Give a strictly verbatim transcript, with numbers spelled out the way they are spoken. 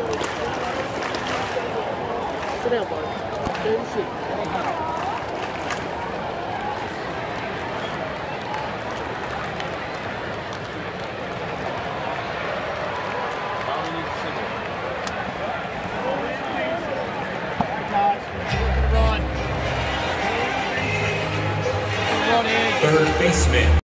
Sit down, buddy. Stay in the seat. Third baseman.